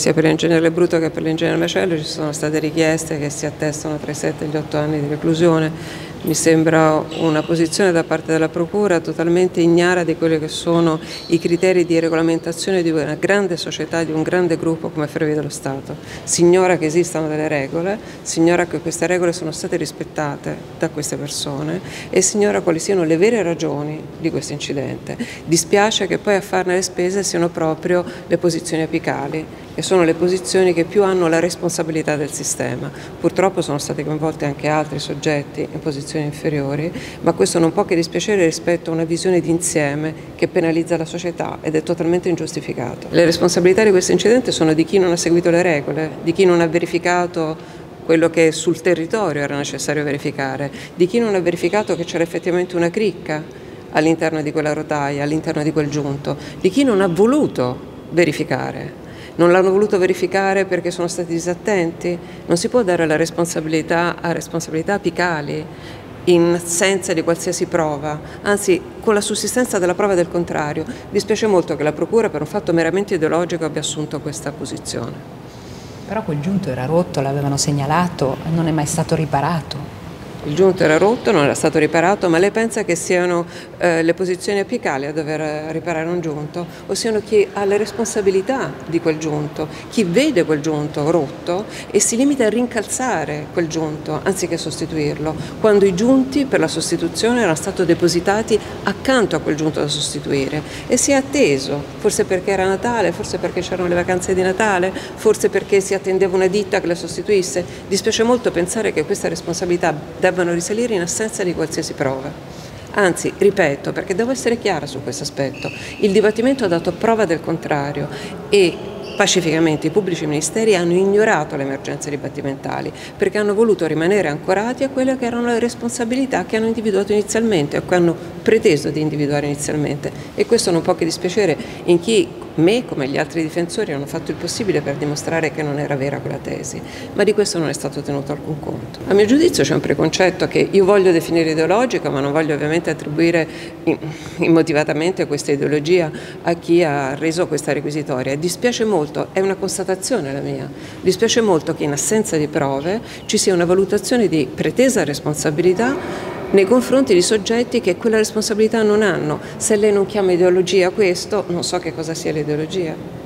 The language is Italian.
Sia per l'ingegnere Bruto che per l'ingegnere Macello ci sono state richieste che si attestano tra i 7 e gli 8 anni di reclusione. Mi sembra una posizione da parte della Procura totalmente ignara di quelli che sono i criteri di regolamentazione di una grande società, di un grande gruppo come Ferrovie dello Stato. Si ignora che esistano delle regole, si ignora che queste regole sono state rispettate da queste persone e si ignora quali siano le vere ragioni di questo incidente. Dispiace che poi a farne le spese siano proprio le posizioni apicali, che sono le posizioni che più hanno la responsabilità del sistema. Purtroppo sono stati coinvolti anche altri soggetti in posizioni inferiori, ma questo non può che dispiacere rispetto a una visione d'insieme che penalizza la società ed è totalmente ingiustificato. Le responsabilità di questo incidente sono di chi non ha seguito le regole, di chi non ha verificato quello che sul territorio era necessario verificare, di chi non ha verificato che c'era effettivamente una cricca all'interno di quella rotaia, all'interno di quel giunto, di chi non ha voluto verificare. Non l'hanno voluto verificare perché sono stati disattenti? Non si può dare la responsabilità a responsabilità apicali in assenza di qualsiasi prova, anzi con la sussistenza della prova del contrario. Dispiace molto che la Procura per un fatto meramente ideologico abbia assunto questa posizione. Però quel giunto era rotto, l'avevano segnalato, non è mai stato riparato. Il giunto era rotto, non era stato riparato, ma lei pensa che siano le posizioni apicali a dover riparare un giunto o siano chi ha le responsabilità di quel giunto, chi vede quel giunto rotto e si limita a rincalzare quel giunto anziché sostituirlo, quando i giunti per la sostituzione erano stati depositati accanto a quel giunto da sostituire e si è atteso, forse perché era Natale, forse perché c'erano le vacanze di Natale, forse perché si attendeva una ditta che la sostituisse. Dispiace molto pensare che questa responsabilità debbano risalire in assenza di qualsiasi prova. Anzi, ripeto, perché devo essere chiara su questo aspetto, il Dibattimento ha dato prova del contrario e pacificamente i pubblici ministeri hanno ignorato le emergenze dibattimentali perché hanno voluto rimanere ancorati a quelle che erano le responsabilità che hanno individuato inizialmente o che hanno preteso di individuare inizialmente e questo non può che dispiacere in chi me come gli altri difensori hanno fatto il possibile per dimostrare che non era vera quella tesi, ma di questo non è stato tenuto alcun conto. A mio giudizio c'è un preconcetto che io voglio definire ideologico, ma non voglio ovviamente attribuire immotivatamente questa ideologia a chi ha reso questa requisitoria. Dispiace molto, è una constatazione la mia, dispiace molto che in assenza di prove ci sia una valutazione di pretesa responsabilità nei confronti di soggetti che quella responsabilità non hanno. Se lei non chiama ideologia questo, non so che cosa sia l'ideologia.